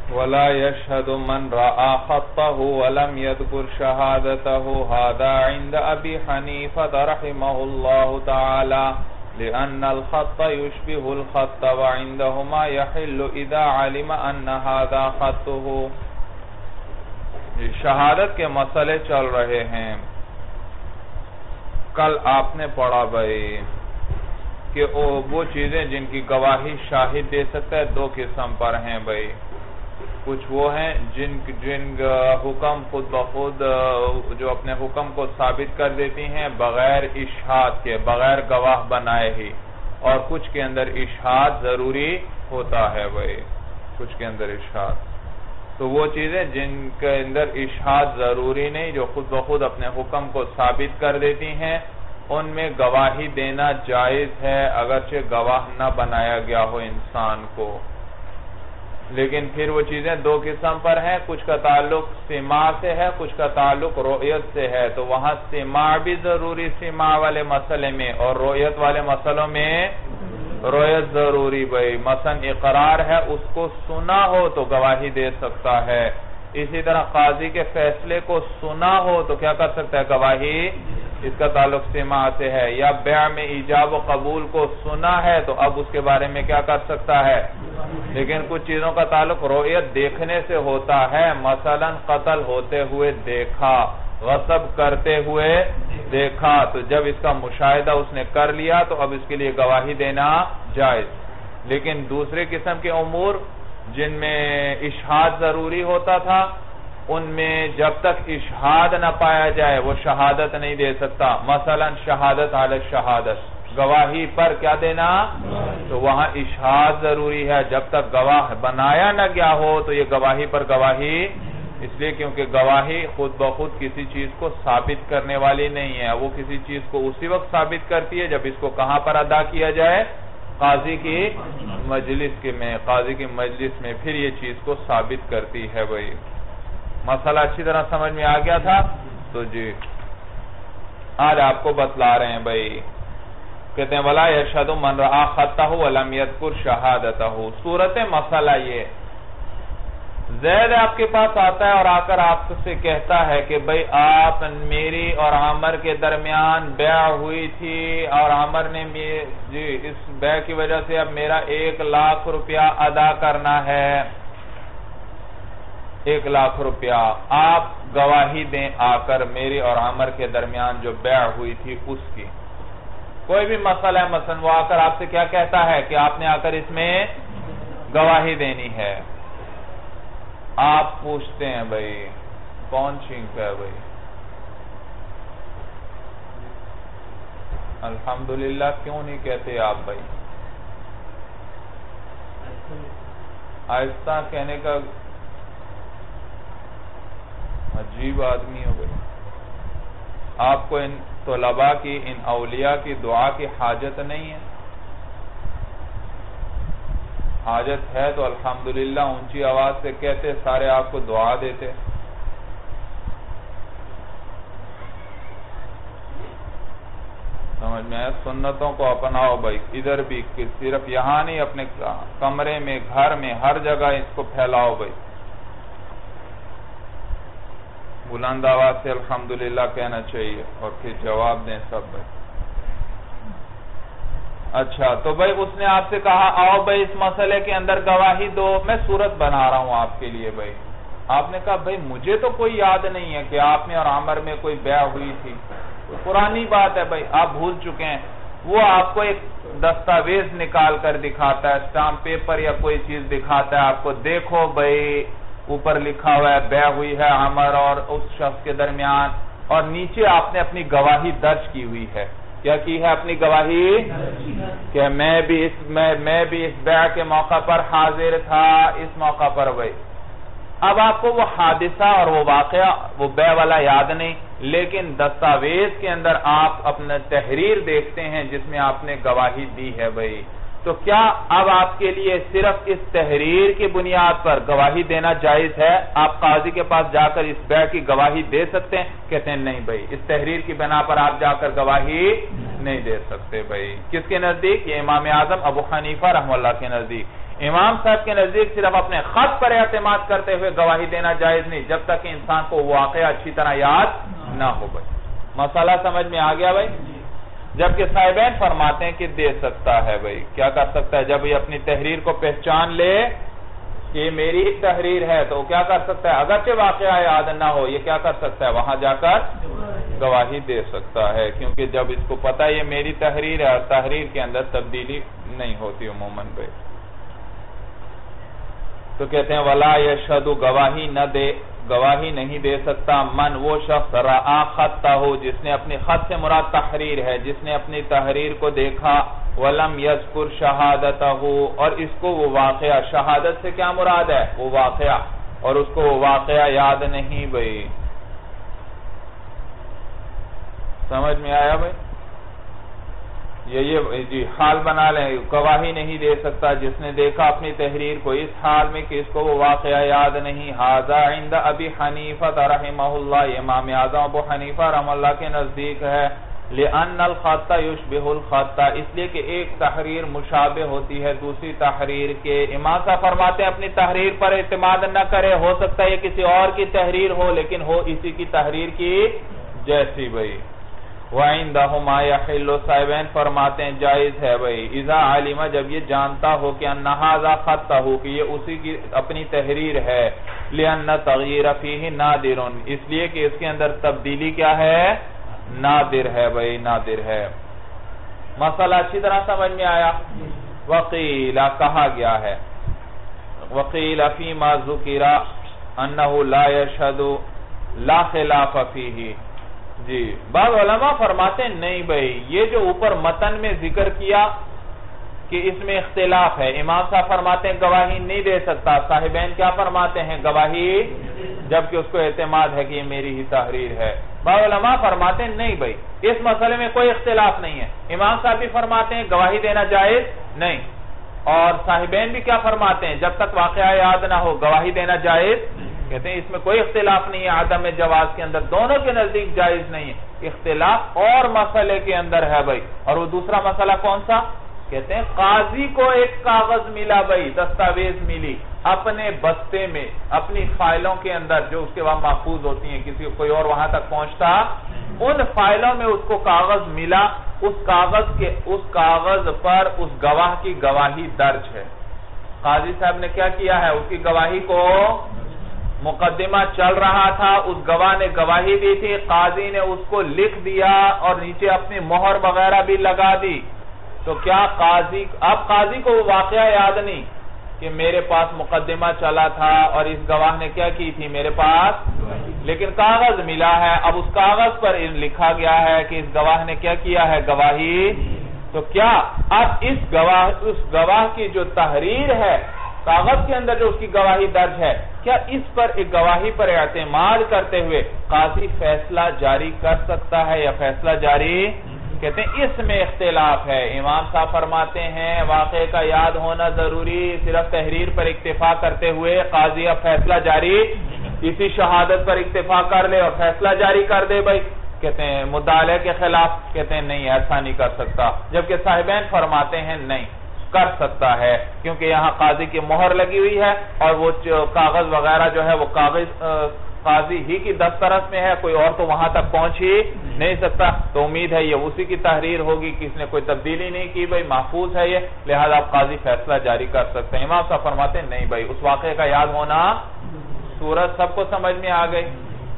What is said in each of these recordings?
ولا يشهد من رأى خطه ولم يذكر شهادته هذا عند أبي حنيفة رحمه الله تعالى لأن الخط يشبه الخط وعندهما يحل إذا علم أن هذا خطه. شہادت کے مسئلے چل رہے ہیں. کل آپ نے پڑھا بھائی کہ وہ چیزیں جن کی گواہی شاہد دے سکتا ہے دو قسم پر ہیں بھائی. کچھ وہ ہیں جن حکم خود بخود جو اپنے حکم کو ثابت کر دیتی ہیں بغیر اشہاد کے، بغیر گواہ بنائے ہی، اور کچھ کے اندر اشہاد ضروری ہوتا ہے بھائی. کچھ کے اندر اشہاد، تو وہ چیزیں جن کے اندر اشہاد ضروری نہیں، جو خود بخود اپنے حکم کو ثابت کر دیتی ہیں، ان میں گواہی دینا جائز ہے اگرچہ گواہ نہ بنایا گیا ہو انسان کو. لیکن پھر وہ چیزیں دو قسم پر ہیں، کچھ کا تعلق سماع سے ہے، کچھ کا تعلق رؤیت سے ہے. تو وہاں سماع بھی ضروری سماع والے مسئلے میں، اور رؤیت والے مسئلوں میں رؤیت ضروری بھائی. مثلا اقرار ہے، اس کو سنا ہو تو گواہی دے سکتا ہے. اسی طرح قاضی کے فیصلے کو سنا ہو تو کیا کر سکتا ہے؟ گواہی. اس کا تعلق سماع سے ہے. یا بیع میں ایجاب و قبول کو سنا ہے تو اب اس کے بارے میں کیا کر سکتا ہے؟ لیکن کچھ چیزوں کا تعلق رؤیت دیکھنے سے ہوتا ہے. مثلا قتل ہوتے ہوئے دیکھا، غصب کرتے ہوئے دیکھا، تو جب اس کا مشاہدہ اس نے کر لیا تو اب اس کے لیے گواہی دینا جائز. لیکن دوسرے قسم کے امور جن میں اشہاد ضروری ہوتا تھا، ان میں جب تک اشہاد نہ پایا جائے وہ شہادت نہیں دے سکتا. مثلا شہادت علی شہادت، گواہی پر کیا دینا؟ تو وہاں اشہاد ضروری ہے. جب تک گواہ بنایا نہ گیا ہو تو یہ گواہی پر گواہی، اس لیے کیونکہ گواہی خود بخود کسی چیز کو ثابت کرنے والی نہیں ہے. وہ کسی چیز کو اسی وقت ثابت کرتی ہے جب اس کو کہاں پر ادا کیا جائے؟ قاضی کی مجلس میں. قاضی کی مجلس میں پھر یہ چیز کو ثابت کرتی ہے بھائی. مسئلہ اچھی طرح سمجھ میں آ گیا تھا؟ تو جی آج آپ کو بتلا رہے ہیں بھائی. کہتے ہیں وَلَا يَشْهَدُ مَنْ رَآ خَطَّهُ وَلَمْ يَذْكُرْ شَهَادَتَهُ. صورت مسئلہ یہ زید آپ کے پاس آتا ہے اور آ کر آپ سے کہتا ہے کہ بھئی آپ میری اور عامر کے درمیان بیع ہوئی تھی اور عامر نے جی اس بیع کی وجہ سے اب میرا 1,00,000 روپیہ ادا کرنا ہے. 1,00,000 روپیہ آپ گواہی دیں آ کر میری اور عامر کے درمیان جو بیع ہوئی تھی اس کی. کوئی بھی مسئلہ ہے، مثلا وہ آ کر آپ سے کیا کہتا ہے کہ آپ نے آ کر اس میں گواہی دینی ہے. آپ پوچھتے ہیں بھئی کون چھینکتا ہے بھئی؟ الحمدللہ کیوں نہیں کہتے آپ بھئی؟ آہستہ کہنے کا عجیب آدمی ہو گئی. آپ کو ان طلباء کی، ان اولیاء کی دعا کی حاجت نہیں ہے؟ حاجت ہے تو الحمدللہ اونچی آواز سے کہتے، سارے آپ کو دعا دیتے. سمجھ میں ہے؟ سنتوں کو اپناؤ بھائی. ادھر بھی صرف یہاں نہیں، اپنے کمرے میں، گھر میں، ہر جگہ اس کو پھیلاؤ بھائی. بلند آواز سے الحمدللہ کہنا چاہیے اور پھر جواب دیں سب بھائی. اچھا تو بھائی اس نے آپ سے کہا آؤ بھائی اس مسئلے کے اندر گواہی دو، میں صورت بنا رہا ہوں آپ کے لیے بھائی. آپ نے کہا بھائی مجھے تو کوئی یاد نہیں ہے کہ آپ نے اور عامر میں کوئی بیع ہوئی تھی. پرانی بات ہے بھائی، آپ بھول چکے ہیں. وہ آپ کو ایک دستاویز نکال کر دکھاتا ہے، اسٹامپ پیپر یا کوئی چیز دکھاتا ہے آپ کو، دیکھو بھائی اوپر لکھا ہوا ہے بیع ہوئی ہے عامر اور اس شخص کے درمیان، اور نیچے آپ نے اپنی گواہی درج کی ہوئی ہے. کیا کی ہے اپنی گواہی؟ کہ میں بھی اس بیع کے موقع پر حاضر تھا، اس موقع پر بھائی. اب آپ کو وہ حادثہ اور وہ واقعہ وہ بیع والا یاد نہیں، لیکن دستاویز کے اندر آپ اپنا تحریر دیکھتے ہیں جس میں آپ نے گواہی دی ہے بھائی. تو کیا اب آپ کے لیے صرف اس تحریر کی بنیاد پر گواہی دینا جائز ہے؟ آپ قاضی کے پاس جا کر اس بیع کی گواہی دے سکتے ہیں؟ کہتے ہیں نہیں بھائی، اس تحریر کی بنا پر آپ جا کر گواہی نہیں دے سکتے بھائی. کس کے نزدیک؟ یہ امام اعظم ابو حنیفہ رحمہ اللہ کے نزدیک. امام صاحب کے نزدیک صرف اپنے خط پر اعتماد کرتے ہوئے گواہی دینا جائز نہیں جب تک کہ انسان کو واقعہ اچھی طرح یاد نہ ہو بھائی. مسئلہ سمجھ میں آ گیا بھائی؟ جبکہ صاحبین فرماتے ہیں کہ دے سکتا ہے بھائی. کیا کر سکتا ہے؟ جب یہ اپنی تحریر کو پہچان لے کہ یہ میری ہی تحریر ہے تو کیا کر سکتا ہے؟ اگرچہ واقعہ یاد نہ ہو یہ کیا کر سکتا ہے؟ وہاں جا کر گواہی دے سکتا ہے، کیونکہ جب اس کو پتا ہے یہ میری تحریر ہے اور تحریر کے اندر تبدیلی نہیں ہوتی عموماً بھائی. تو کہتے ہیں وَلَا يَشْهَدُ گواہی نہیں دے سکتا من وہ شخص رَآ خَطَّهُ جس نے اپنی خط سے مراد تحریر ہے، جس نے اپنی تحریر کو دیکھا وَلَمْ يَذْكُرْ شَهَادَتَهُ اور اس کو وہ واقعہ، شہادت سے کیا مراد ہے؟ وہ واقعہ، اور اس کو وہ واقعہ یاد نہیں بھئی. سمجھ میں آیا بھئی؟ یہ جی حال بنا لیں. گواہی نہیں دے سکتا جس نے دیکھا اپنی تحریر کو اس حال میں کہ اس کو وہ واقعہ یاد نہیں. ھذا عند ابی حنیفہ رحمہ اللہ، امام اعظم ابو حنیفہ رحمہ اللہ کے نزدیک ہے. لأن الخط يشبه الخط، اس لیے کہ ایک تحریر مشابہ ہوتی ہے دوسری تحریر کے. امام صاحب فرماتے ہیں اپنی تحریر پر اعتماد نہ کرے، ہو سکتا ہے یہ کسی اور کی تحریر ہو لیکن ہو اسی کی تحریر کی جیسی بھئی. وَعِنْدَهُ مَا يَحِلُّ صاحبین فرماتے ہیں جائز ہے بھئی اذا علم جب یہ جانتا ہو کہ ان ھذا خطہ کہ یہ اسی کی اپنی تحریر ہے. لأن تغییر فیہ نادر، اس لیے کہ اس کے اندر تبدیلی کیا ہے؟ نادر ہے بھئی، نادر ہے. مسئلہ اچھی طرح سمجھ میں آیا؟ وقیل کہا گیا ہے وقیل فیما ذکر انہ لا یشہد لا خلاف فیہ. جی بعض علماء فرماتے ہیں نہیں بھئی یہ جو اوپر متن میں ذکر کیا کہ اس میں اختلاف ہے، امام صاحب فرماتے ہیں گواہی نہیں دے سکتا، صاحبین کیا فرماتے ہیں؟ گواہی، جبکہ اس کو اعتماد ہے کہ یہ میری ہی تحریر ہے. بعض علماء فرماتے ہیں نہیں بھئی اس مسئلے میں کوئی اختلاف نہیں ہے. امام صاحب بھی فرماتے ہیں گواہی دینا جائز نہیں، اور صاحبین بھی کیا فرماتے ہیں؟ جب تک واقعہ یاد نہ ہو گواہی دینا جائز. کہتے ہیں اس میں کوئی اختلاف نہیں ہے عدم جواز کے اندر، دونوں کے نزدیک جائز نہیں ہے. اختلاف اور مسئلے کے اندر ہے بھئی، اور وہ دوسرا مسئلہ کون سا؟ کہتے ہیں قاضی کو ایک کاغذ ملا بھئی، دستاویز ملی اپنے بستے میں، اپنی فائلوں کے اندر جو اس کے وہاں محفوظ ہوتی ہیں، کسی کوئی اور وہاں تک پہنچتا، ان فائلوں میں اس کو کاغذ ملا، اس کاغذ پر اس گواہ کی گواہی درج ہے. قاضی صاحب نے کیا کیا ہے؟ اس کی گواہی کو، مقدمہ چل رہا تھا، اس گواہ نے گواہی دی تھی، قاضی نے اس کو لکھ دیا اور نیچے اپنی مہر وغیرہ بھی لگا دی. تو کیا اب قاضی کو وہ واقعہ یاد نہیں کہ میرے پاس مقدمہ چلا تھا اور اس گواہ نے کیا کی تھی میرے پاس، لیکن کاغذ ملا ہے، اب اس کاغذ پر لکھا گیا ہے کہ اس گواہ نے کیا کیا ہے؟ گواہی. تو کیا اب اس گواہ کی جو تحریر ہے کاغذ کے اندر جو اس کی گواہی درج ہے، کیا اس پر ایک گواہی پر اعتماد کرتے ہوئے قاضی فیصلہ جاری کر سکتا ہے یا فیصلہ جاری؟ کہتے ہیں اس میں اختلاف ہے. امام صاحب فرماتے ہیں واقعے کا یاد ہونا ضروری، صرف تحریر پر اکتفا کرتے ہوئے قاضی اب فیصلہ جاری اسی شہادت پر اکتفا کر لے اور فیصلہ جاری کر دے بھائی. کہتے ہیں مدعا کے خلاف، کہتے ہیں نہیں ایسا نہیں کر سکتا، جبکہ صاحبین فرماتے ہیں نہیں کر سکتا ہے، کیونکہ یہاں قاضی کی مہر لگی ہوئی ہے اور وہ کاغذ وغیرہ جو ہے وہ کاغذ قاضی ہی کی دسترس میں ہے، کوئی اور تو وہاں تک پہنچ ہی نہیں سکتا. تو امید ہے یہ اسی کی تحریر ہوگی، کس نے کوئی تبدیلی نہیں کی بھائی، محفوظ ہے یہ، لہذا آپ قاضی فیصلہ جاری کر سکتے ہیں. امام صاحب فرماتے ہیں نہیں بھائی اس واقعے کا یاد ہونا، صورت سب کو سمجھ میں آ گئی.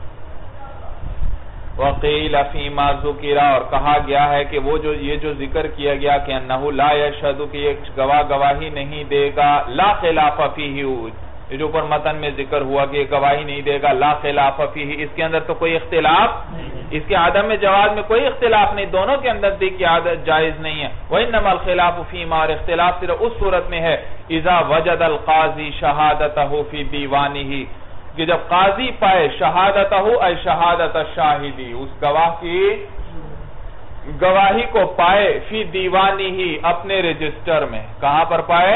وقیل فیما ذکر اور کہا گیا ہے کہ وہ یہ جو ذکر کیا گیا کہ انہ لا یشہد کہ یہ گواہی نہیں دے گا، لا خلاف فیہ، جو پر متن میں ذکر ہوا کہ یہ گواہی نہیں دے گا، لا خلاف فیہ، اس کے اندر تو کوئی اختلاف، اس کے عدم میں جواز میں کوئی اختلاف نہیں، دونوں کے اندر دی کی عادت جائز نہیں ہے. وانما الخلاف فیما، اور اختلاف صرف اس صورت میں ہے اذا وجد القاضی شہادتہ فی دیوانہ، کہ جب قاضی پائے شہادتہ اے شہادت الشاہدی، اس گواہ کی گواہی کو پائے، فی دیوانی ہی اپنے رجسٹر میں، کہاں پر پائے؟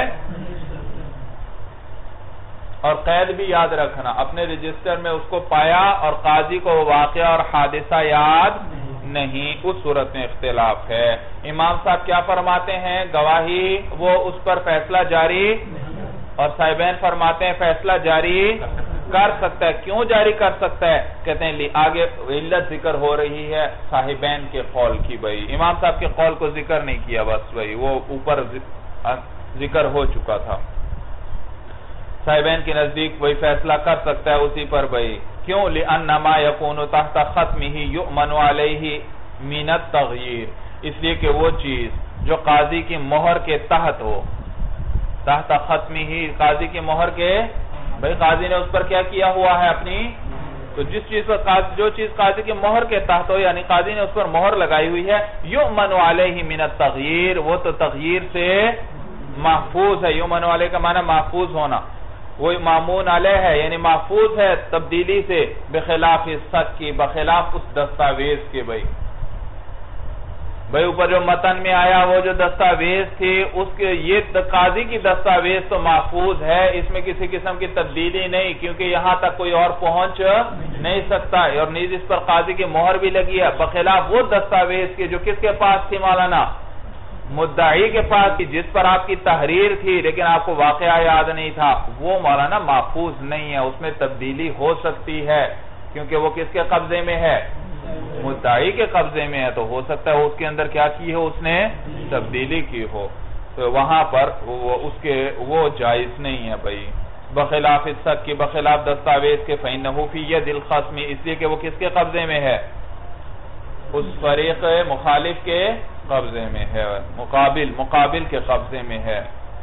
اور قید بھی یاد رکھنا، اپنے رجسٹر میں اس کو پایا اور قاضی کو واقعہ اور حادثہ یاد نہیں، اس صورت میں اختلاف ہے۔ امام صاحب کیا فرماتے ہیں؟ گواہی وہ اس پر فیصلہ جاری، اور صاحبین فرماتے ہیں فیصلہ جاری کر سکتا ہے۔ کیوں جاری کر سکتا ہے؟ کہتے ہیں آگے علت ذکر ہو رہی ہے صاحبین کے قول کی بھائی، امام صاحب کے قول کو ذکر نہیں کیا، بس بھائی وہ اوپر ذکر ہو چکا تھا۔ صاحبین کے نزدیک وہی فیصلہ کر سکتا ہے اسی پر بھائی۔ کیوں؟ لِأَنَّ مَا يَكُونُ تَحْتَ خَتْمِهِ يُؤْمَنُ عَلَيْهِ مِنَ التَّغْيِيرِ، اس لیے کہ وہ چیز جو قاضی کی مہر کے تحت ہو، تحت ختمہ، قاضی کی مہر کے، بھائی قاضی نے اس پر کیا کیا ہوا ہے اپنی، تو جس چیز پر جو چیز قاضی کی مہر کے تحت ہو، یعنی قاضی نے اس پر مہر لگائی ہوئی ہے، یؤمن علیہ من التغییر، وہ تو تغییر سے محفوظ ہے۔ یؤمن علیہ کا معنی محفوظ ہونا، وہ مامون علیہ ہے یعنی محفوظ ہے تبدیلی سے، بخلاف الصک کی، بخلاف اس دستاویز کے بھائی۔ بھائی اوپر جو متن میں آیا وہ جو دستاویز تھی، اس کے یہ قاضی کی دستاویز تو محفوظ ہے، اس میں کسی قسم کی تبدیلی نہیں، کیونکہ یہاں تک کوئی اور پہنچ نہیں سکتا، اور نیز اس پر قاضی کی مہر بھی لگی ہے، بخلاف وہ دستاویز کی جو کس کے پاس تھی مولانا؟ مدعی کے پاس تھی، جس پر آپ کی تحریر تھی لیکن آپ کو واقعہ یاد نہیں تھا، وہ مولانا محفوظ نہیں ہے، اس میں تبدیلی ہو سکتی ہے، کیونکہ وہ کس کے قبضے میں ہے؟ مدعی کے قبضے میں ہے، تو ہو سکتا ہے اس کے اندر کیا کی ہو، اس نے تبدیلی کی ہو، تو وہاں پر وہ جائز نہیں ہے بھائی۔ بخلاف الصک کی، بخلاف دستاویز کے، فإنہ فی ید الخصم، اس لیے کہ وہ کس کے قبضے میں ہے؟ اس فریق مخالف کے قبضے میں ہے، مقابل کے قبضے میں ہے۔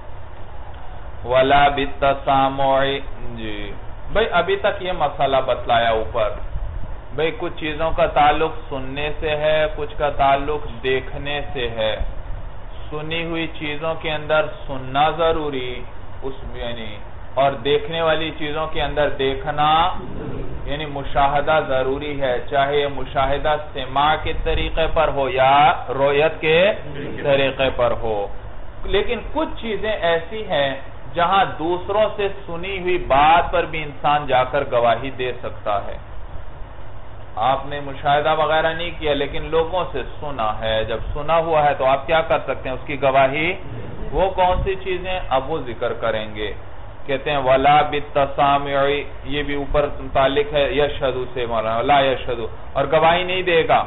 ولا بالتسامع، جی بھائی ابھی تک یہ مسئلہ بتلایا اوپر، بھئی کچھ چیزوں کا تعلق سننے سے ہے، کچھ کا تعلق دیکھنے سے ہے۔ سنی ہوئی چیزوں کے اندر سننا ضروری، یعنی اور دیکھنے والی چیزوں کے اندر دیکھنا یعنی مشاہدہ ضروری ہے، چاہے یہ مشاہدہ سماع کے طریقے پر ہو یا رؤیت کے طریقے پر ہو۔ لیکن کچھ چیزیں ایسی ہیں جہاں دوسروں سے سنی ہوئی بات پر بھی انسان جا کر گواہی دے سکتا ہے۔ آپ نے مشاہدہ وغیرہ نہیں کیا لیکن لوگوں سے سنا ہے، جب سنا ہوا ہے تو آپ کیا کر سکتے ہیں؟ اس کی گواہی، وہ کون سی چیزیں اب وہ ذکر کریں گے۔ کہتے ہیں وَلَا بِالتَّسَامِعِ، یہ بھی اوپر متعلق ہے یشہدو سے مولانا، لا یشہدو، اور گواہی نہیں دے گا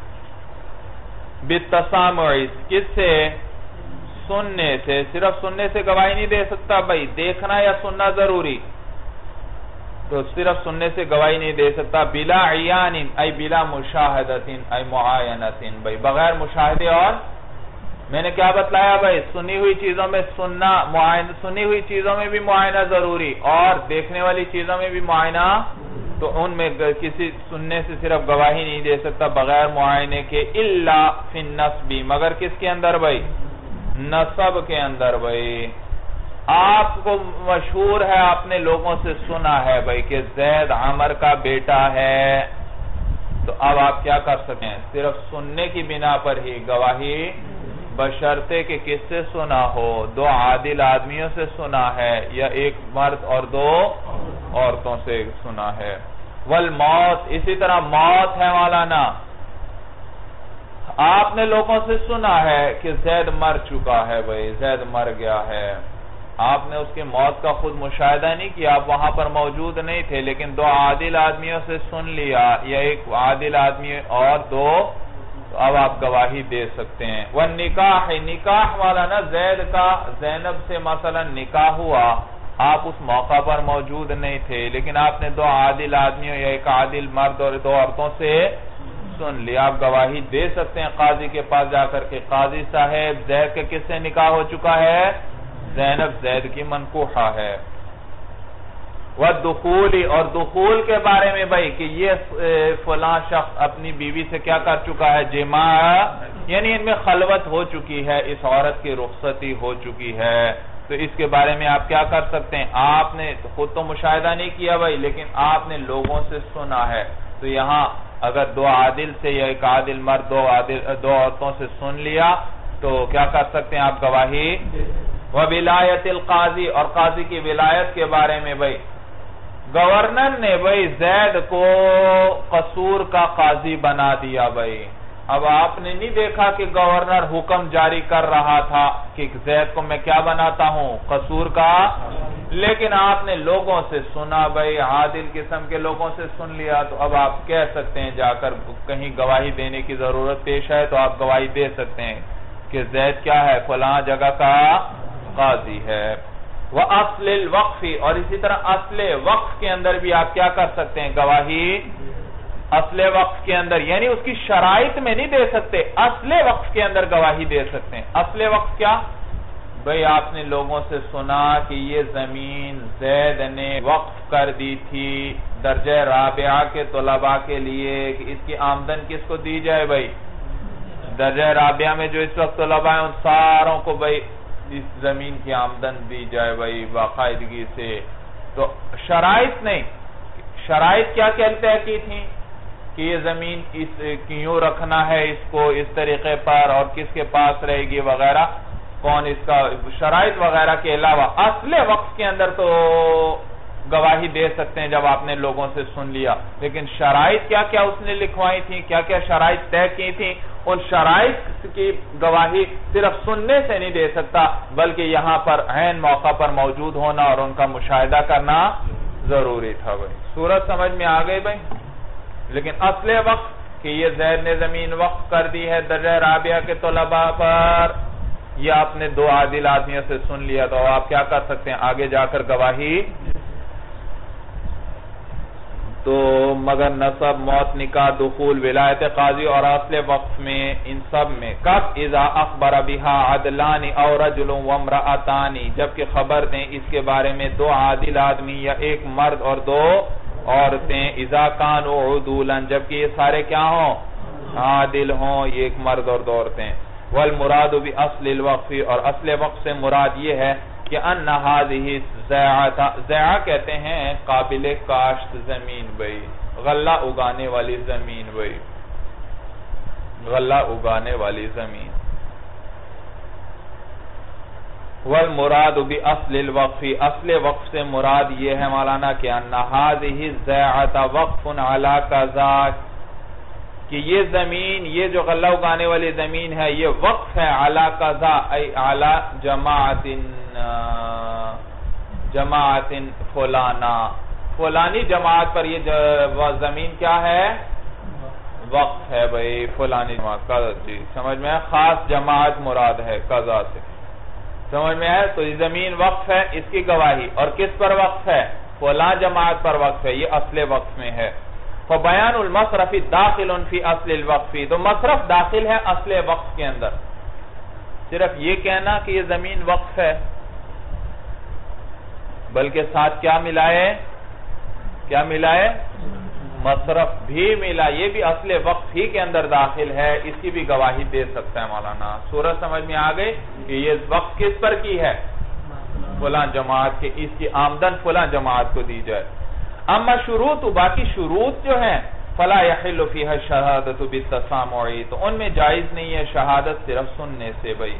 بالتسامع، کس سے؟ سننے سے، صرف سننے سے گواہی نہیں دے سکتا بھائی، دیکھنا یا سننا ضروری، تو صرف سننے سے گواہی نہیں دے سکتا۔ بلا عیان ای بلا مشاہدت ای معاینت، بھائی بغیر مشاہدے، اور میں نے کیا بتلایا بھائی؟ سنی ہوئی چیزوں میں سننا، سنی ہوئی چیزوں میں بھی معائنہ ضروری، اور دیکھنے والی چیزوں میں بھی معائنہ، تو ان میں کسی سننے سے صرف گواہی نہیں دے سکتا بغیر معائنے کے، الا فی النسب، مگر کس کے اندر بھائی؟ نسب کے اندر بھائی۔ آپ کو مشہور ہے، آپ نے لوگوں سے سنا ہے بھائی کہ زید عمر کا بیٹا ہے، تو اب آپ کیا کر سکتے ہیں؟ صرف سننے کی بنا پر ہی گواہی، بشرطے کہ کس سے سنا ہو؟ دو عادل آدمیوں سے سنا ہے، یا ایک مرد اور دو عورتوں سے سنا ہے۔ والموت، اسی طرح موت ہے مولانا، آپ نے لوگوں سے سنا ہے کہ زید مر چکا ہے بھائی، زید مر گیا ہے، آپ نے اس کی موت کا خود مشاہدہ نہیں کیا، آپ وہاں پر موجود نہیں تھے، لیکن دو عادل آدمیوں سے سن لیا، یا ایک عادل آدمی اور دو، تو اب آپ گواہی دے سکتے ہیں۔ والنکاح، نکاح والا نا، زید کا زینب سے مثلا نکاح ہوا، آپ اس موقع پر موجود نہیں تھے، لیکن آپ نے دو عادل آدمیوں یا ایک عادل مرد اور دو عورتوں سے سن لیا، آپ گواہی دے سکتے ہیں قاضی کے پاس جا کر کے، قاضی صاحب زید کے کس سے نکاح ہو چکا ہے؟ زینب زید کی منکوحہ ہے۔ والدخول، اور دخول کے بارے میں بھائی کہ یہ فلاں شخص اپنی بیوی سے کیا کر چکا ہے؟ جماع، یعنی ان میں خلوت ہو چکی ہے، اس عورت کی رخصتی ہو چکی ہے، تو اس کے بارے میں آپ کیا کر سکتے ہیں؟ آپ نے خود تو مشاہدہ نہیں کیا بھائی، لیکن آپ نے لوگوں سے سنا ہے، تو یہاں اگر دو عادل سے یا ایک عادل مرد دو عورتوں سے سن لیا تو کیا کر سکتے ہیں آپ گواہی؟ وَوِلَایَتِ الْقَاضِ، اور قاضی کی ولایت کے بارے میں بھائی، گورنر نے بھائی زید کو قصور کا قاضی بنا دیا بھائی، اب آپ نے نہیں دیکھا کہ گورنر حکم جاری کر رہا تھا کہ زید کو میں کیا بناتا ہوں قصور کا، لیکن آپ نے لوگوں سے سنا بھائی، عادل قسم کے لوگوں سے سن لیا، تو اب آپ کہہ سکتے ہیں جا کر کہیں گواہی دینے کی ضرورت پیش ہے تو آپ گواہی دے سکتے ہیں کہ زید کیا ہے، فلاں جگہ کا قاضی ہے۔ وَأَصْلِ الْوَقْفِ، اور اسی طرح اصل وقف کے اندر بھی آپ کیا کر سکتے ہیں، گواہی اصل وقف کے اندر، یعنی اس کی شرائط میں نہیں دے سکتے، اصل وقف کے اندر گواہی دے سکتے ہیں۔ اصل وقف کیا؟ بھئی آپ نے لوگوں سے سنا کہ یہ زمین زید نے وقف کر دی تھی درجہ رابعہ کے طلباء کے لیے، کہ اس کی آمدن کس کو دی جائے بھئی، درجہ رابعہ میں جو اس وقت طلباء ہیں ان ساروں کو بھئی اس زمین کی آمدن دی جائے بھئی باقاعدگی سے۔ تو شرائط نہیں، شرائط کیا کہتے کی تھیں کہ یہ زمین کیوں رکھنا ہے اس کو اس طریقے پر، اور کس کے پاس رہے گی وغیرہ، کون اس کا، شرائط وغیرہ کے علاوہ اصل وقف کے اندر تو گواہی دے سکتے ہیں جب آپ نے لوگوں سے سن لیا، لیکن شرائط کیا کیا اس نے لکھوائی تھی، کیا کیا شرائط طے کی تھی، ان شرائط کی گواہی صرف سننے سے نہیں دے سکتا، بلکہ یہاں پر عین موقع پر موجود ہونا اور ان کا مشاہدہ کرنا ضروری تھا بھائی۔ صورت سمجھ میں آ گئی بھائی؟ لیکن اصل وقف کہ یہ زید نے زمین وقف کر دی ہے درجہ رابعہ کے طلباء پر، یہ آپ نے دو عادل آدمیوں سے سن لیا، تو آپ کیا کر سکتے ہیں، آگے جا کر گواہی۔ تو مگر نسب، موت، نکاح، دخول، ولایت قاضی اور اصل وقف میں، ان سب میں کب اذا اخبر بها عدلان او رجل وامرأتان، جبکہ خبر دیں اس کے بارے میں دو عادل آدمی یا ایک مرد اور دو عورتیں، اذا كانوا عدولا، جبکہ یہ سارے کیا ہوں، عادل ہوں، یہ ایک مرد اور دو عورتیں۔ والمراد باصل الوقف، اور اصل وقف سے مراد یہ ہے کہ ان هذه زیعہ کہتے ہیں قابل کاشت زمین بھئی، غلہ اگانے والی زمین بھئی، غلہ اگانے والی زمین۔ والمراد باصل الوقف، اصل وقف سے مراد یہ ہے مولانا کہ ان هذه الزیعہ وقف علی کذا، کہ یہ زمین، یہ جو غلہ اگانے والی زمین ہے یہ وقف ہے علی قضا، ای علی جماعت فلانا، فلانی جماعت پر یہ زمین کیا ہے، وقف ہے بھئی فلانی جماعت کا، جی سمجھ میں ہے، خاص جماعت مراد ہے قضا سے، سمجھ میں ہے۔ تو یہ زمین وقف ہے، اس کی گواہی، اور کس پر وقف ہے، فلاں جماعت پر وقف ہے، یہ اصل وقف میں ہے۔ فبیان المصرف داخل فی اصل الوقف، تو مصرف داخل ہے اصل وقف کے اندر، صرف یہ کہنا کہ یہ زمین وقف ہے، بلکہ ساتھ کیا ملائے، کیا ملائے، مصرف بھی ملا، یہ بھی اصل وقف ہی کے اندر داخل ہے، اس کی بھی گواہی دے سکتا ہے مولانا۔ صورت سمجھ میں آ گئی کہ یہ وقف کس پر کی ہے، فلاں جماعت کے، اس کی آمدن فلاں جماعت کو دی جائے۔ اما شروط، باقی شروط جو ہیں، فلا يحل فيها الشهادة بالتسامع، تو ان میں جائز نہیں ہے شہادت صرف سننے سے بھئی۔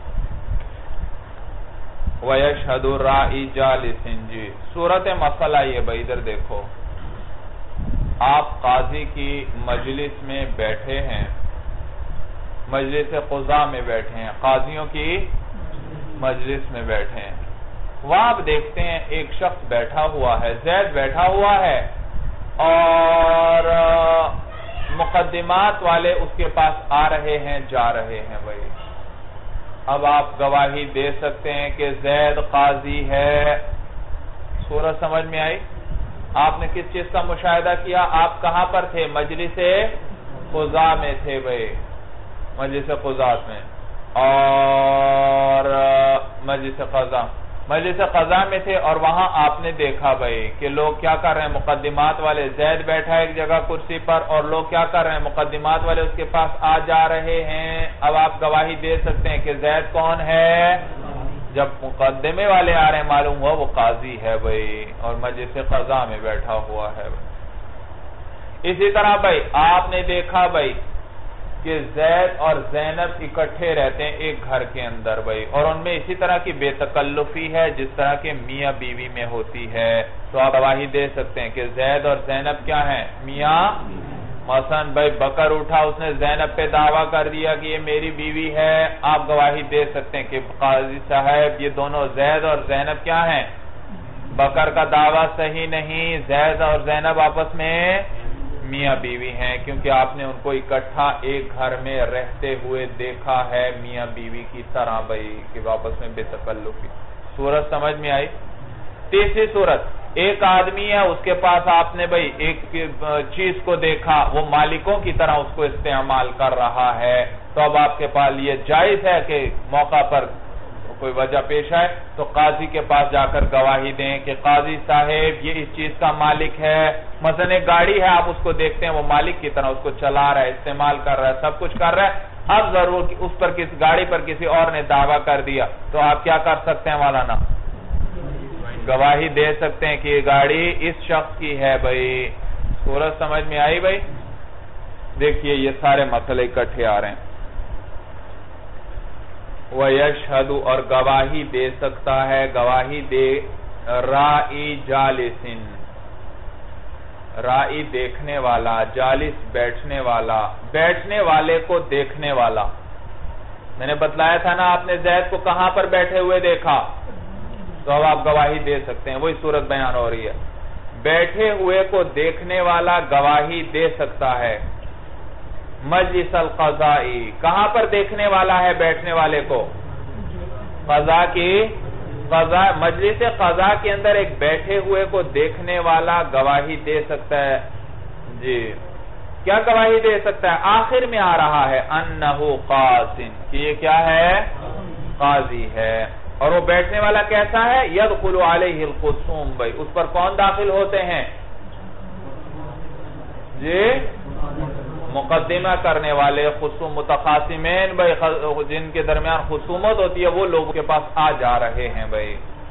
وَيَشْهَدُ الرَّائِي جَالِسٍ، جی صورت مسئلہ یہ بھئی، ادھر دیکھو، آپ قاضی کی مجلس میں بیٹھے ہیں، مجلس قضاء میں بیٹھے ہیں، قاضیوں کی مجلس میں بیٹھے ہیں، وہاں آپ دیکھتے ہیں ایک شخص بیٹھا ہوا ہے، زید بیٹھا ہوا ہے، اور مقدمات والے اس کے پاس آ رہے ہیں جا رہے ہیں بھائی۔ اب آپ گواہی دے سکتے ہیں کہ زید قاضی ہے۔ صورت سمجھ میں آئی؟ آپ نے کس چیز کا مشاہدہ کیا، آپ کہاں پر تھے، مجلس قضاء میں تھے بھائی، مجلس قضاء میں، اور مجلس قضاء میں تھے، اور وہاں آپ نے دیکھا بھائی کہ لوگ کیا کر رہے ہیں، مقدمات والے، زید بیٹھا ہے ایک جگہ کرسی پر، اور لوگ کیا کر رہے ہیں، مقدمات والے اس کے پاس آ جا رہے ہیں۔ اب آپ گواہی دے سکتے ہیں کہ زید کون ہے، جب مقدمے والے آ رہے ہیں معلوم ہوا وہ قاضی ہے بھائی، اور مجلس قضاء میں بیٹھا ہوا ہے بھائی۔ اسی طرح بھائی آپ نے دیکھا بھائی کہ زید اور زینب اکٹھے رہتے ہیں ایک گھر کے اندر بھائی، اور ان میں اسی طرح کی بے تکلفی ہے جس طرح کے میاں بیوی میں ہوتی ہے، تو آپ گواہی دے سکتے ہیں کہ زید اور زینب کیا ہیں، میاں مثلا بھائی بکر اٹھا، اس نے زینب پہ دعویٰ کر دیا کہ یہ میری بیوی ہے، آپ گواہی دے سکتے ہیں کہ قاضی صاحب یہ دونوں زید اور زینب کیا ہیں؟ بکر کا دعویٰ صحیح نہیں، زید اور زینب آپس میں میاں بیوی ہیں، کیونکہ آپ نے ان کو اکٹھا ایک گھر میں رہتے ہوئے دیکھا ہے میاں بیوی کی طرح بھائی، کہ آپس میں بے تکلفی۔ صورت سمجھ میں آئی؟ تیسری صورت، ایک آدمی ہے، اس کے پاس آپ نے بھائی ایک چیز کو دیکھا، وہ مالکوں کی طرح اس کو استعمال کر رہا ہے، تو اب آپ کے پاس یہ جائز ہے کہ موقع پر کوئی وجہ پیش آئے تو قاضی کے پاس جا کر گواہی دیں کہ قاضی صاحب یہ اس چیز کا مالک ہے۔ مثلا ایک گاڑی ہے، آپ اس کو دیکھتے ہیں وہ مالک کی طرح اس کو چلا رہا ہے، استعمال کر رہا ہے، سب کچھ کر رہا ہے، اب ضرور اس پر گاڑی پر کسی اور نے دعویٰ کر دیا تو آپ کیا کر سکتے ہیں مولانا؟ گواہی دے سکتے ہیں کہ یہ گاڑی اس شخص کی ہے بھائی۔ صورت سمجھ میں آئی بھائی؟ دیکھیے یہ سارے مسئلے اکٹھے آ رہے ہیں۔ وَيَشْهَدُ اور گواہی دے سکتا ہے، گواہی دے رائی جالسن، رائی دیکھنے والا، جالس بیٹھنے والا، بیٹھنے والے کو دیکھنے والا۔ میں نے بتلایا تھا نا آپ نے زید کو کہاں پر بیٹھے ہوئے دیکھا، تو اب آپ گواہی دے سکتے ہیں، وہی صورت بیان ہو رہی ہے۔ بیٹھے ہوئے کو دیکھنے والا گواہی دے سکتا ہے۔ مجلس القضائی، کہاں پر دیکھنے والا ہے بیٹھنے والے کو؟ قضا کی مجلس قضا کے اندر ایک بیٹھے ہوئے کو دیکھنے والا گواہی دے سکتا ہے۔ جی کیا گواہی دے سکتا ہے؟ آخر میں آ رہا ہے انہو قاضٍ، کہ یہ کیا ہے؟ قاضی ہے۔ اور وہ بیٹھنے والا کیسا ہے؟ یدخل علیہ الخصوم، بھائی اس پر کون داخل ہوتے ہیں؟ جی مقدمہ کرنے والے، خصوم متخاصمین، بھائی جن کے درمیان خصومت ہوتی ہے وہ لوگوں کے پاس آ جا رہے ہیں بھائی۔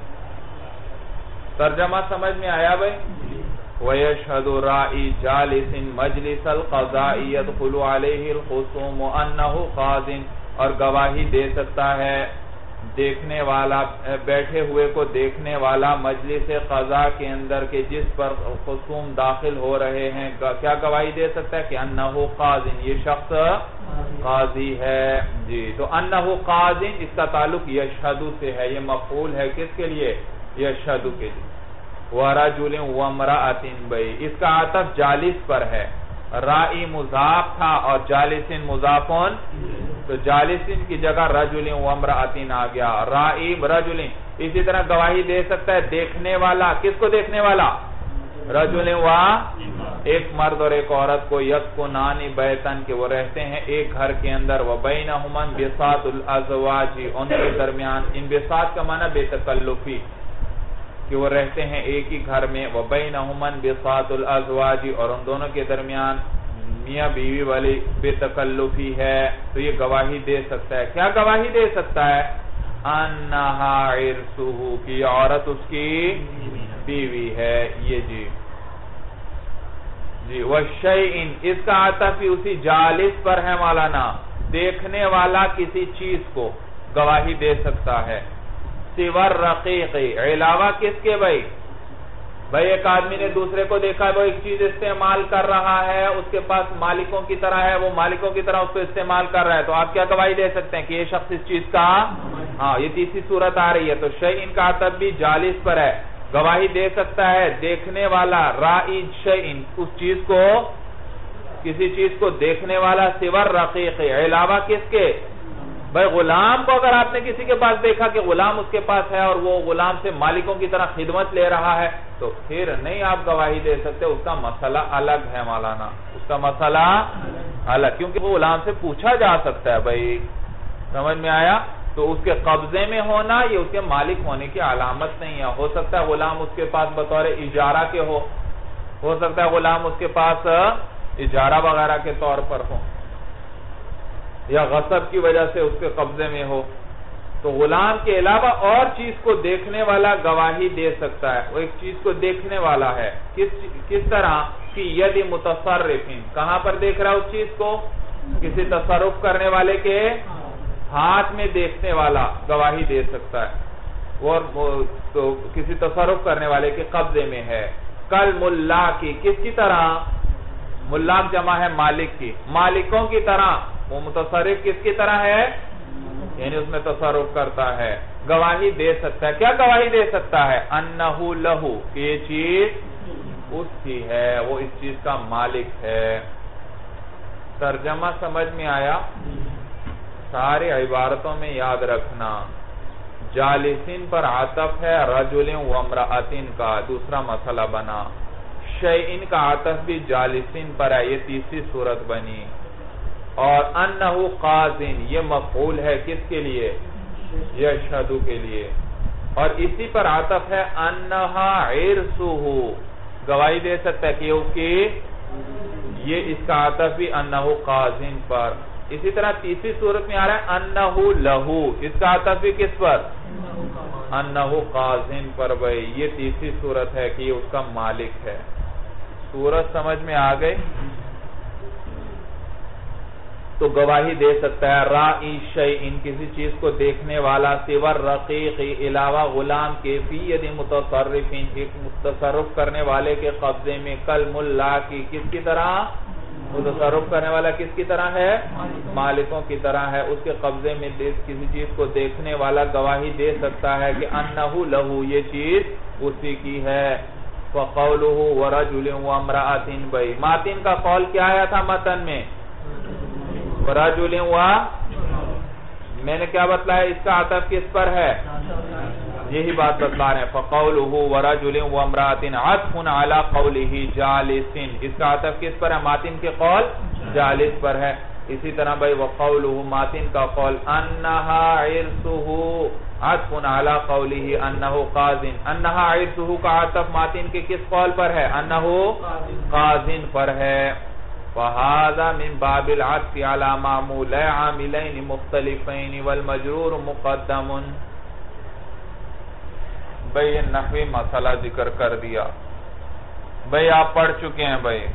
ترجمہ سمجھ میں آیا بھائی؟ وَيَشْهَدُ رَائِي جَالِسٍ مَجْلِسَ الْقَضَاءِ يَدْخُلُ عَلَيْهِ الْخُصُومُ أَنَّهُ قَاضٍ، اور گواہی دے سکتا ہے دیکھنے والا، بیٹھے ہوئے کو دیکھنے والا مجلس قضا کے اندر کے جس پر خصوم داخل ہو رہے ہیں، کیا گواہی دے سکتا ہے کہ انہو قاضٍ، یہ شخص قاضی ہے۔ جی تو انہو قاضٍ اس کا تعلق یشہدو سے ہے، یہ مفعول ہے کس کے لیے؟ یشہدو کے لیے۔ وَرَجُلٍ وَامْرَأَةٍ، بھائی اس کا عطف جالس پر ہے، رائی مضاف تھا اور جالسن مضافون، تو جالسن کی جگہ رجل وامرأتین آ گیا، رائی رجل۔ اسی طرح گواہی دے سکتا ہے دیکھنے والا، کس کو دیکھنے والا؟ رجل و ایک مرد اور ایک عورت کو، یسکنان بیتن کہ وہ رہتے ہیں ایک گھر کے اندر، وبینہما انبساط الازواج ان کے درمیان، انبساط کا معنی بے تکلفی، کہ وہ رہتے ہیں ایک ہی گھر میں، وبینہما انبساط الازواج اور ان دونوں کے درمیان میاں بیوی والی بے تکلفی ہے، تو یہ گواہی دے سکتا ہے۔ کیا گواہی دے سکتا ہے؟ انہا عرسہ، کہ یہ عورت اس کی بیوی ہے، یہ جی وَالشَّيْءٍ اس کا عطف بھی اسی جالس پر ہے مولانا، دیکھنے والا کسی چیز کو گواہی دے سکتا ہے۔ سِوَى الرَّقِيقِ علاوہ کس کے بھائی؟ بھائی ایک آدمی نے دوسرے کو دیکھا ہے وہ ایک چیز استعمال کر رہا ہے، اس کے پاس مالکوں کی طرح ہے، وہ مالکوں کی طرح اس کو استعمال کر رہا ہے، تو آپ کیا گواہی دے سکتے ہیں کہ یہ شخص اس چیز کا، ہاں یہ تیسری صورت آ رہی ہے۔ تو شیئن کا عطف بھی جالس پر ہے، گواہی دے سکتا ہے دیکھنے والا، رائی شیئن اس چیز کو، کسی چیز کو دیکھنے والا، سِوَى الرَّقِيقِ علاوہ کس کے؟ بھائی غلام کو اگر آپ نے کسی کے پاس دیکھا کہ غلام اس کے پاس ہے اور وہ غلام سے مالکوں کی طرح خدمت لے رہا ہے، تو پھر نہیں آپ گواہی دے سکتے، اس کا مسئلہ الگ ہے مولانا، اس کا مسئلہ الگ، کیونکہ وہ غلام سے پوچھا جا سکتا ہے بھائی، سمجھ میں آیا؟ تو اس کے قبضے میں ہونا یہ اس کے مالک ہونے کی علامت نہیں ہے، ہو سکتا ہے غلام اس کے پاس بطور اجارہ کے ہو سکتا ہے غلام اس کے پاس اجارہ وغیرہ کے طور پر ہو، یا غصب کی وجہ سے اس کے قبضے میں ہو، تو غلام کے علاوہ اور چیز کو دیکھنے والا گواہی دے سکتا ہے۔ وہ ایک چیز کو دیکھنے والا ہے، کس طرح کہ ید متصرفین، کہاں پر دیکھ رہا ہے اس چیز کو؟ کسی تصرف کرنے والے کے ہاتھ میں دیکھنے والا گواہی دے سکتا ہے، اور تو کسی تصرف کرنے والے کے قبضے میں ہے۔ کل ملا کی، کس کی طرح؟ ملاک جمع ہے مالک کی، مالکوں کی طرح، وہ متصرف کس کی طرح ہے؟ یعنی اس میں تصرف کرتا ہے، گواہی دے سکتا ہے۔ کیا گواہی دے سکتا ہے؟ انہو لہو، کہ یہ چیز اس کی ہے، وہ اس چیز کا مالک ہے۔ ترجمہ سمجھ میں آیا؟ سارے عبارتوں میں یاد رکھنا، جالسین پر عطف ہے رجل و امرأتین کا، دوسرا مسئلہ بنا۔ شیئن کا عطف بھی جالسین پر ہے، یہ تیسری صورت بنی۔ اور انہو قاضین، یہ مفعول ہے کس کے لیے؟ یشہدو کے لیے۔ اور اسی پر عطف ہے انہا عرسہو، گواہی دے سکتا ہے کہ اس کی، یہ اس کا عطف بھی انہو قاضین پر۔ اسی طرح تیسری صورت میں آ رہا ہے انہو لہو، اس کا عطف بھی کس پر؟ انہو قاضین پر۔ بھئی یہ تیسری صورت ہے کہ یہ اس کا مالک ہے۔ صورت سمجھ میں آ گئی؟ تو گواہی دے سکتا ہے رائی شیئن، کسی چیز کو دیکھنے والا، سور رقیق، علاوہ غلام کے، فی ید متصرفین، ایک متصرف کرنے والے کے قبضے میں، کل ملا کی، کس کی طرح؟ متصرف کرنے والا کس کی طرح ہے؟ مالکوں کی طرح ہے، اس کے قبضے میں کسی چیز کو دیکھنے والا گواہی دے سکتا ہے کہ انہو لہو، یہ چیز اسی کی ہے۔ فَقَوْلُهُ وَرَجُلٍ وَامْرَأَةٍ، بھئی ماتن کا قول کیا آیا تھا متن میں؟ وَرَجُلٍ میں نے کیا بتلایا؟ اس کا عطف کس پر ہے؟ یہی بات بتلا رہے ہیں۔ فَقَوْلُهُ وَرَجُلٍ وَامْرَأَةٍ عَطْفٌ عَلَى قَوْلِهِ جَالِسٍ، اس کا عطف کس پر ہے؟ ماتن کے قول جالس پر ہے۔ اسی طرح بھئی وَقَوْلُهُ، ماتن کا قول أَنَّهَا عِرْسُهُ عَطْفٌ عَلَى قَوْلِهِ أَنَّهُ قَاضٍ، أَنَّهَا عِرْسُهُ کا عطف ماتن کے کس قول پر ہے؟ أَنَّهُ قَاضٍ پر ہے۔ فَهَذَا مِن بَابِ الْعَطْفِ عَلَى مَعْمُولَيْ عَامِلَيْنِ مُخْتَلِفَيْنِ وَالْمَجْرُورُ مُقَدَّمٌ۔ بھئی یہ نحوی مسئلہ ذکر کر دیا۔ بھئی آپ پڑھ چکے ہیں بھئی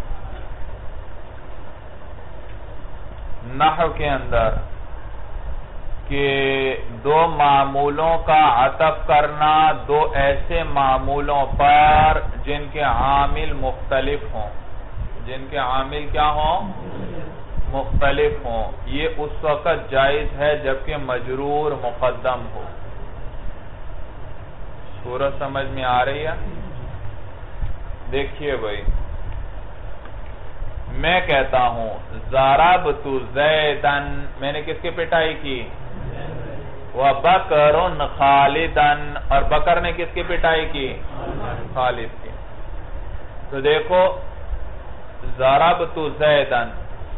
نحو کے اندر کہ دو معمولوں کا عطف کرنا دو ایسے معمولوں پر جن کے عامل مختلف ہوں، جن کے عامل کیا ہوں؟ مختلف ہوں، یہ اس وقت جائز ہے جبکہ مجرور مقدم ہو۔ صورت سمجھ میں آ رہی ہے؟ دیکھیے بھئی، میں کہتا ہوں ضربت زیدن، میں نے کس کی پٹائی کی؟ وبکر خالدن، اور بکر نے کس کی پٹائی کی؟ خالد کی۔ تو دیکھو ضربت زیدن،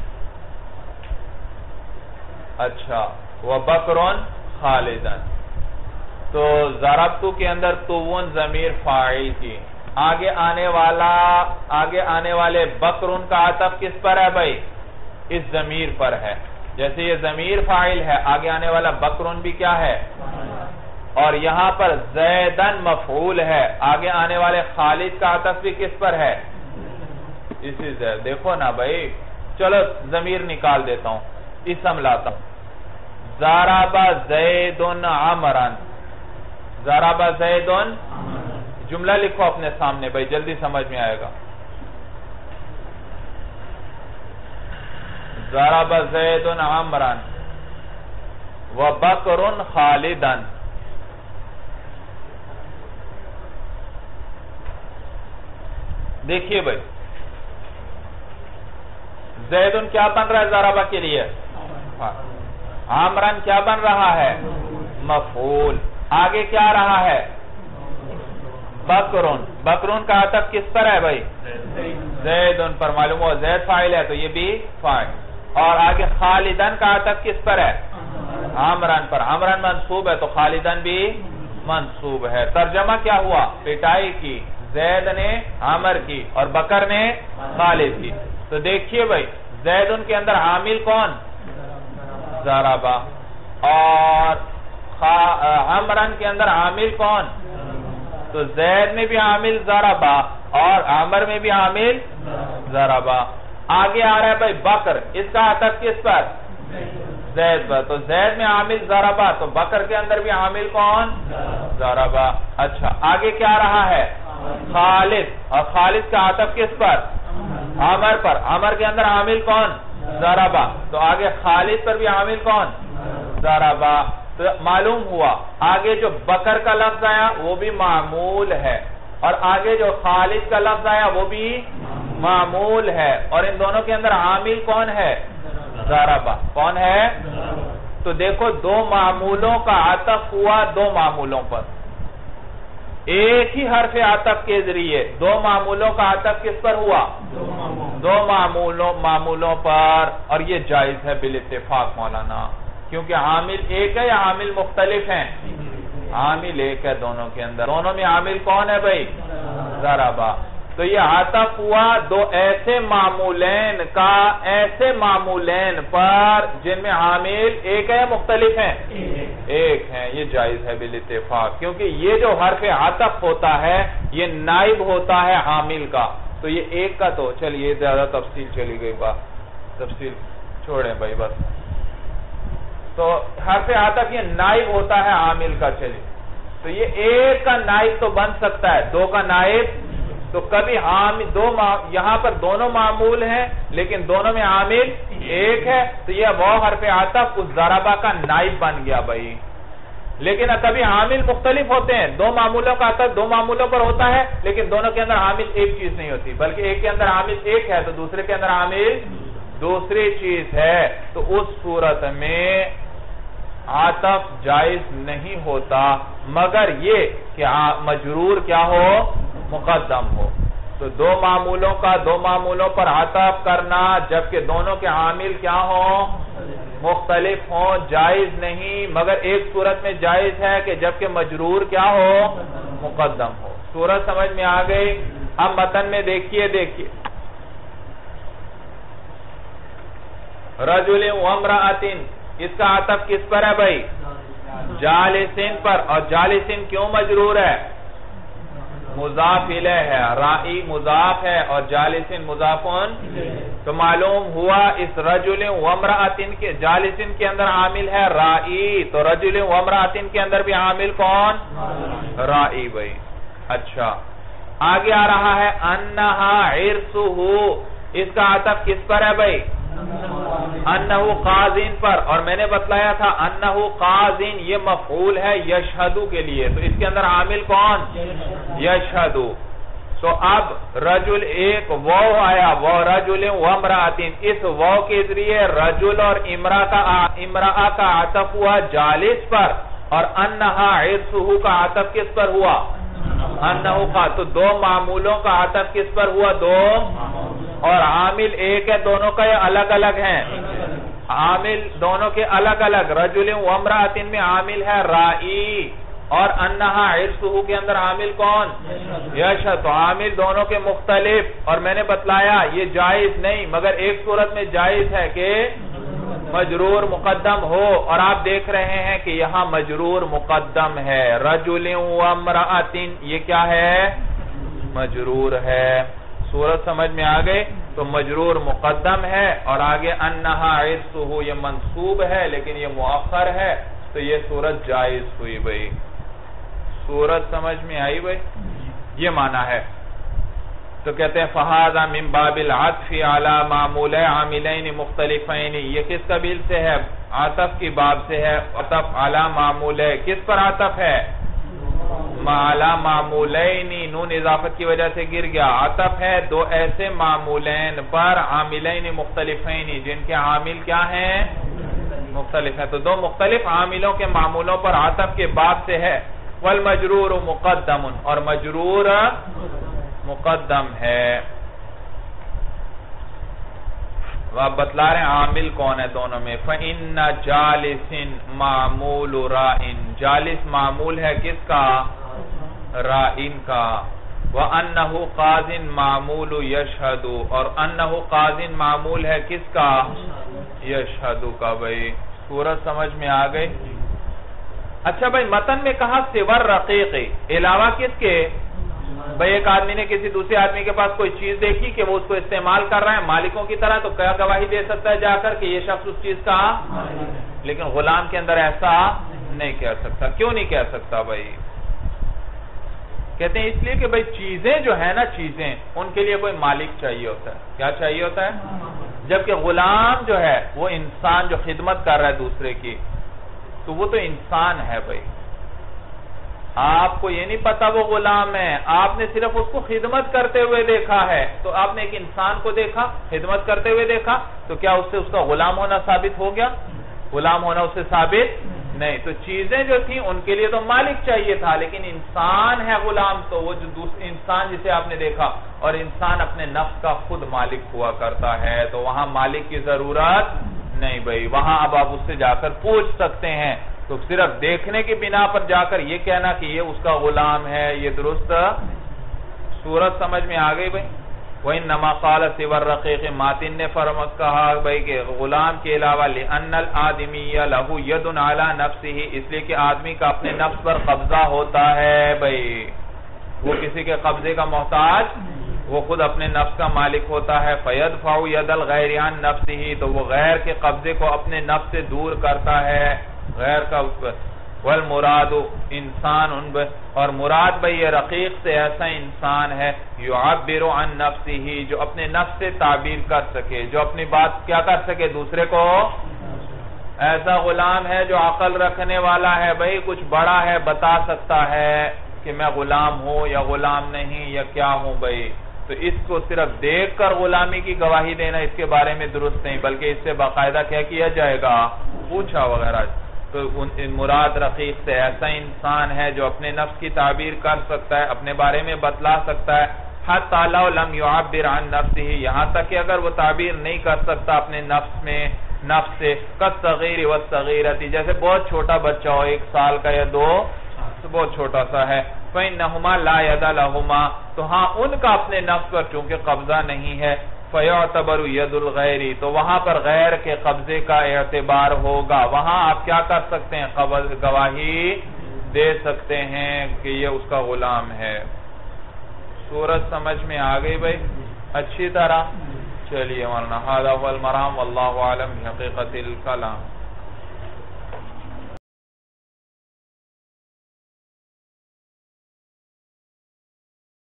اچھا، وبکر خالدن، تو ضربت کے اندر توون ضمیر فاعل کی، آگے آنے والے بکرن کا عطف کس پر ہے بھئی؟ اس ضمیر پر ہے۔ جیسے یہ ضمیر فاعل ہے، آگے آنے والا بکرن بھی کیا ہے؟ اور یہاں پر زیدن مفعول ہے، آگے آنے والے خالد کا عطف بھی کس پر ہے؟ اسی زید۔ دیکھو نا بھئی، چلو ضمیر نکال دیتا ہوں، اسم لاتا ہوں۔ ضرب زیدن عمرن، ضرب زیدن، جملہ لکھو اپنے سامنے بھائی، جلدی سمجھ میں آئے گا۔ ضرب زید عمرا وبکر خالدا، دیکھیے بھائی زیدن کیا بن رہا ہے ضربہ کے لیے؟ عمران کیا بن رہا ہے؟ مفعول۔ آگے کیا رہا ہے؟ بکرون، بکرون کا عطف کس پر ہے بھائی؟ زیدن پر، معلوم ہو زید فاعل ہے تو یہ بھی فاعل، اور آگے خالدن کا عطف کس پر ہے؟ عمران پر، عمران منصوب ہے تو خالدن بھی منصوب ہے۔ ترجمہ کیا ہوا؟ پٹائی کی زید نے عمر کی اور بکر نے خالد کی۔ تو دیکھیے بھائی زیدن کے اندر عامل کون؟ ضربہ، اور عمران کے اندر عامل کون؟ تو زید میں بھی عامل ضربہ اور عمر میں بھی عامل ضربہ۔ آگے آ رہا ہے بھائی بکر، اس کا عطف کس پر؟ زید پر، تو زید میں عامل ضربہ تو بکر کے اندر بھی عامل کون؟ ضربہ۔ اچھا آگے کیا رہا ہے؟ خالد، اور خالد کا عطف کس پر؟ عمر پر. عمر کے اندر عامل کون؟ ضربا. تو آگے خالد پر بھی عامل کون؟ ضربا. تو معلوم ہوا آگے جو بکر کا لفظ آیا وہ بھی معمول ہے اور آگے جو خالد کا لفظ آیا وہ بھی معمول ہے اور ان دونوں کے اندر عامل کون ہے؟ ضربا. کون ہے؟ تو دیکھو دو معمولوں کا عطف ہوا دو معمولوں پر. ایک ہی حرف عطف کے ذریعے دو معمولوں کا عطف کس پر ہوا؟ دو معمولوں پر. اور یہ جائز ہے بالاتفاق مولانا کیونکہ عامل ایک ہے یا عامل مختلف ہیں؟ عامل ایک ہے دونوں کے اندر. دونوں میں عامل کون ہے بھائی؟ ضربا. تو یہ عطف ہوا دو ایسے معمولین کا ایسے معمولین پر جن میں عامل ایک ہے مختلف ہیں؟ ایک ہیں. یہ جائز ہے بالاتفاق کیونکہ یہ جو حرف عطف ہوتا ہے یہ نائب ہوتا ہے عامل کا. تو یہ ایک کا تو چلیے زیادہ تفصیل چلی گئی بات تفصیل چھوڑیں بھائی بس. تو حرف عطف یہ نائب ہوتا ہے عامل کا. چلیے تو یہ ایک کا نائب تو بن سکتا ہے دو کا نائب. تو کبھی یہاں پر دونوں معمول ہیں لیکن دونوں میں عامل ایک ہے تو یہ وہ حرف عطف اس ضربا کا نائب بن گیا بھائی. لیکن کبھی عامل مختلف ہوتے ہیں. دو معمولوں کا عطف دو معمولوں پر ہوتا ہے لیکن دونوں کے اندر عامل ایک چیز نہیں ہوتی بلکہ ایک کے اندر عامل ایک ہے تو دوسرے کے اندر عامل دوسری چیز ہے. تو اس صورت میں عطف جائز نہیں ہوتا مگر یہ کہ مجرور کیا ہو؟ مقدم ہو. تو دو معمولوں کا دو معمولوں پر عطف کرنا جبکہ دونوں کے عامل کیا ہوں؟ مختلف ہوں جائز نہیں مگر ایک صورت میں جائز ہے کہ جبکہ مجرور کیا ہو؟ مقدم ہو. صورت سمجھ میں آ گئی. اب متن میں دیکھیے رجل و امرأتن اس کا عطف کس پر ہے بھائی؟ جالسین پر. اور جالسین کیوں مجرور ہے؟ مضاف الیہ ہے. رائی مضاف ہے اور جالسین مضافون. تو معلوم ہوا اس رجل و امرأتن کے جالسین کے اندر عامل ہے رائی. تو رجل و امرأتن کے اندر بھی عامل کون؟ رائی بھائی. اچھا آگے آ رہا ہے انہا عرسہ. اس کا عطف کس پر ہے بھائی؟ انہو قاضین پر. اور میں نے بتلایا تھا انہو قاضین یہ مفعول ہے یشہدو کے لیے تو اس کے اندر عامل کون؟ یشہدو. تو اب رجل ایک واو آیا وہ رجل و امرأتن. اس واو کے ذریعے رجل اور امرأہ کا عطف ہوا جالس پر اور انہا عرسہ کا عطف کس پر ہوا؟ انہو کا. تو دو معمولوں کا عطف کس پر ہوا؟ دو. اور عامل ایک ہے دونوں کا یہ الگ الگ ہیں؟ عامل دونوں کے الگ الگ. رجل و امرأتن میں عامل ہے رائی اور انہا عرسہ کے اندر عامل کون؟ یشہد. تو عامل دونوں کے مختلف اور میں نے بتلایا یہ جائز نہیں مگر ایک صورت میں جائز ہے کہ مجرور مقدم ہو. اور آپ دیکھ رہے ہیں کہ یہاں مجرور مقدم ہے. رجل و امرأتن یہ کیا ہے؟ مجرور ہے. صورت سمجھ میں آ گئی. تو مجرور مقدم ہے اور آگے انہا عرسہ یہ منصوب ہے لیکن یہ مؤخر ہے تو یہ صورت جائز ہوئی بھائی. صورت سمجھ میں آئی بھائی. یہ معنی ہے. تو کہتے ہیں فہذا من باب العطف علی معمول عاملین مختلفین. یہ کس قبیل سے ہے؟ عطف کی باب سے ہے. عطف علی معمول کس پر عطف ہے؟ علی معمولین. نون اضافت کی وجہ سے گر گیا. عطف ہے دو ایسے معمولین پر عاملین مختلفین جن کے عامل کیا ہیں؟ مختلف ہیں. تو دو مختلف عاملوں کے معمولوں پر عطف کے باب سے ہے. والمجرور مقدم اور مجرور مقدم ہے. آپ بتلا رہے ہیں عامل کون ہے دونوں میں. فَإِنَّ جَالِسٍ معمول رائن. جالس معمول ہے کس کا؟ رائن کا. وَأَنَّهُ قَاضٍ معمول یشہدو. اور انہو قاضٍ معمول ہے کس کا؟ یشہدو کا. بھائی صورت سمجھ میں آ گئی. اچھا بھائی متن میں کہا سور رقیق علاوہ کس کے؟ بھئی ایک آدمی نے کسی دوسرے آدمی کے پاس کوئی چیز دیکھی کہ وہ اس کو استعمال کر رہا ہے مالکوں کی طرح تو کیا گواہی دے سکتا ہے جا کر کہ یہ شخص اس چیز کا؟ لیکن غلام کے اندر ایسا نہیں کہہ سکتا. کیوں نہیں کہہ سکتا بھائی؟ کہتے ہیں اس لیے کہ بھئی چیزیں جو ہے نا چیزیں ان کے لیے کوئی مالک چاہیے ہوتا ہے. کیا چاہیے ہوتا ہے؟ جبکہ غلام جو ہے وہ انسان جو خدمت کر رہا ہے دوسرے کی تو وہ تو انسان ہے بھئی. آپ کو یہ نہیں پتا وہ غلام ہے, آپ نے صرف اس کو خدمت کرتے ہوئے دیکھا ہے. تو آپ نے ایک انسان کو دیکھا خدمت کرتے ہوئے دیکھا تو کیا اس سے اس کا غلام ہونا ثابت ہو گیا؟ غلام ہونا اس سے ثابت نہیں. تو چیزیں جو تھیں ان کے لیے تو مالک چاہیے تھا, لیکن انسان ہے غلام تو وہ جو انسان جسے آپ نے دیکھا, اور انسان اپنے نفس کا خود مالک ہوا کرتا ہے تو وہاں مالک کی ضرورت نہیں بھئی. وہاں اب آپ اس سے جا کر پوچھ سکتے ہیں. تو صرف دیکھنے کی بنا پر جا کر یہ کہنا کہ یہ اس کا غلام ہے یہ درست صورت سمجھ میں آ گئی بھئی. وَإِنَّمَا قَالَ سِوَى الرَّقِيقِ ماتن نے کہا بھئی کہ غلام کے علاوہ لِأَنَّ الْآدِمِيَّ لَهُ يَدٌ عَلَى نَفْسِهِ, اس لیے کہ آدمی کا اپنے نفس پر قبضہ ہوتا ہے بھئی. وہ کسی کے قبضے کا محتاج, وہ خود اپنے نفس کا مالک ہوتا ہے. فَيَدْفَعُ يَدَ الْغَيْرِ عَنْ نَفْسِهِ, تو وہ غیر کے قبضے کو اپنے نفس سے دور کرتا ہے. غیر کا والمراد انسان اور مراد بھئی یہ رقیق سے ایسا انسان ہے یعبر عن نفسه, جو اپنے نفس سے تعبیر کر سکے, جو اپنی بات کیا کر سکے دوسرے کو. ایسا غلام ہے جو عقل رکھنے والا ہے بھئی, کچھ بڑا ہے بتا سکتا ہے کہ میں غلام ہوں یا غلام نہیں یا کیا ہوں بھئی. تو اس کو صرف دیکھ کر غلامی کی گواہی دینا اس کے بارے میں درست نہیں, بلکہ اس سے باقاعدہ کیا کیا جائے گا, پوچھا وغیرہ. تو مراد رقیق سے ایسا انسان ہے جو اپنے نفس کی تعبیر کر سکتا ہے, اپنے بارے میں بتلا سکتا ہے. حتی لو لم یعبر عن نفسه, یہاں تک کہ اگر وہ تعبیر نہیں کر سکتا اپنے نفس سے, کالصغیر والصغیرۃ, جیسے بہت چھوٹا بچہ ہو 1 سال کا یا 2 بہت چھوٹا سا ہے. فإنهما لا يد لهما, تو ہاں ان کا اپنے نفس پر چونکہ قبضہ نہیں ہے. فَيُعْتَبَرُ يَدُ الْغَيْرِ, تو وہاں پر غیر کے قبضے کا اعتبار ہوگا. وہاں آپ کیا کر سکتے ہیں, گواہی دے سکتے ہیں کہ یہ اس کا غلام ہے. صورت سمجھ میں آ گئی بھئی اچھی طرح. چلیے ورنہ هذا هو المرام واللہ اعلم بحقیقت الکلام.